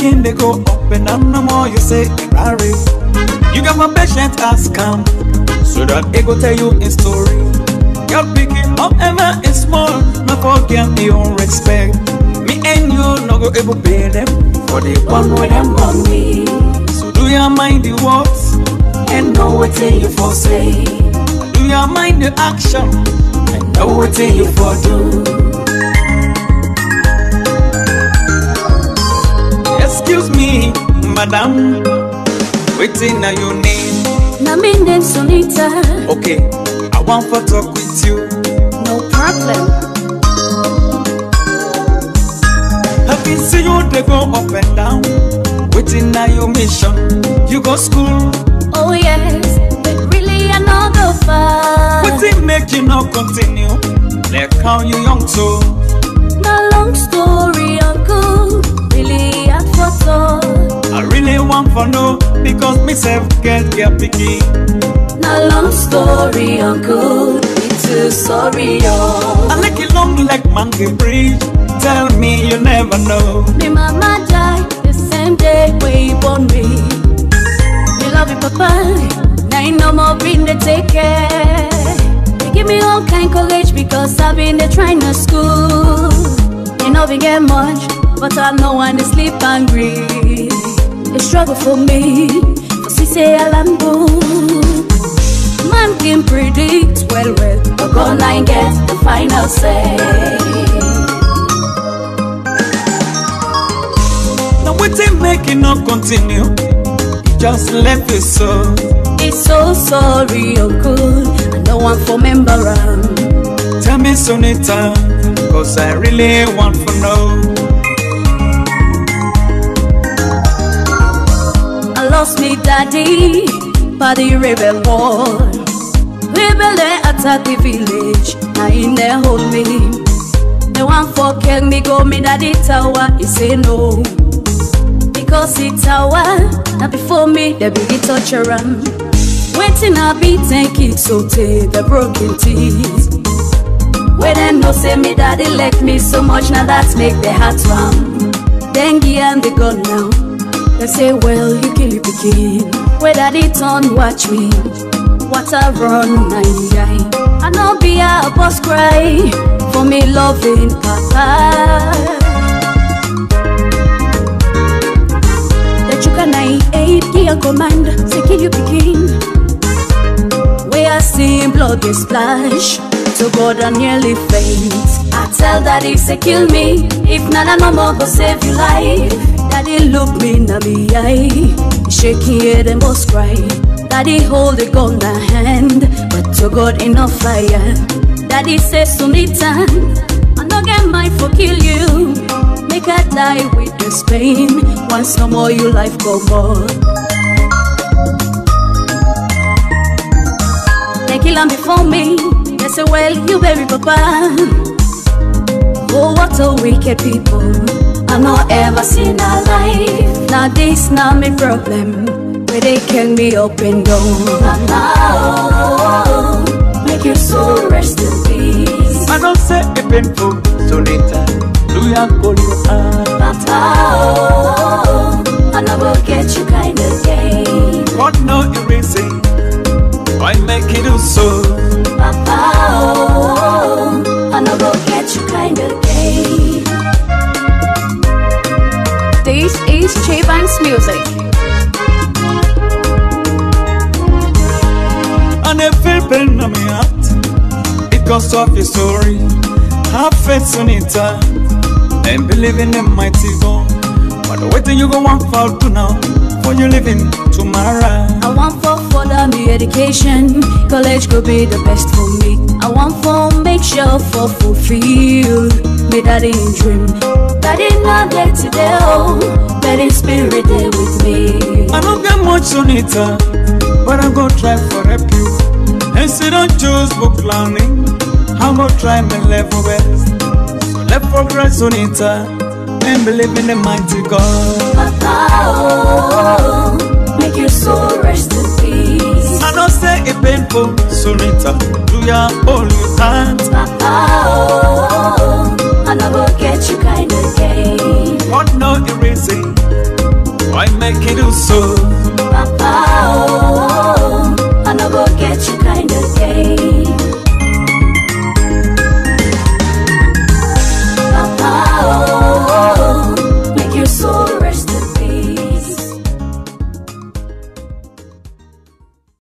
making they go up and down. No more you say Ferrari. You got my patient as come, so that it go tell you a story. You're picking up ever is small, no forget me own respect. Me and you no go able pay them for the one with them on me. So do you mind the words and know what you for say? Do you mind the action and know what you for do? Excuse me, madam, waiting now your name. Na me name Sonita. Okay, I want to talk with you. No problem. Have you seen you they go up and down? Waiting now your mission. You go school. Oh yes, but really I know go far. What it make you not continue? Like how you young so. No long story, uncle. Really I thought I really want for no because myself get picky. no long story, uncle. It's too sorry, yo. I like it long like monkey bridge. Tell me you never know. Me mama died the same day when you born me. Me love you, papa. Now you no more bring the take care. They give me all kind college because I've been there trying to school. You know we get much, but I know when they sleep hungry. It's struggle for me, for she say I'm good. Man can predict well, but gonna get the final say. Now what it make you not continue? You just left it so. It's so sorry, uncle. I know I'm for member. Tell me Sonita, cause I really want to know. I lost me daddy by the rebel war. Rebel they attack the village, now in there hold me. They want for kill me, go me daddy tower, he say no. Because he tower, now before me they begin torture him. Waiting I be take it so take the broken teeth. When them no say me daddy like me so much, now that's make the heart warm. Dengue and the gun now. They say, well, you kill your pikin. Where daddy turn watch me. What I run, I know be a boss cry for me loving papa. That you can 98 give a command, say kill your pikin. Where I see blood they splash, to God I nearly faint. I tell daddy say kill me, if nana no more go save your life. Daddy look me in the eye, shaking head and boss cry. Daddy hold the gun in the hand, but to God enough fire. Daddy say Sonita, I no get mind for kill you. Make I die with this pain, once no more your life go more. They kill him before me, they say well you baby papa. Oh what a wicked people, I no ever seen a life. Now this not me problem, where they can be up and down. Papa, make your soul rest in peace. I don't say it painful, Sonita, do ya call you Papa, I never get you kind of game. God no erasing, why make it do so? Papa, I never get you kind of game. This is Chayvan's music. And I feel pain on my heart because of your story. Have faith, Sonita, and believe in the mighty God. But the waiting you go want for to now, for you living tomorrow. I want for further me education, college could be the best for me. I want for make sure for fulfill me daddy dream. Daddy not there today, oh, daddy spirit there with me. I don't get much, Sonita, but I'm gonna try for help you. And say don't choose book learning, I'm gonna try my level best. So let's progress, Sonita, and believe in the mighty God. Papa, oh, make your soul rest in peace. I don't say it painful, Sonita, do ya all you can. Papa, oh, I never get you kind of game. What no erasing, make it do so. Papa, oh, I no go get you,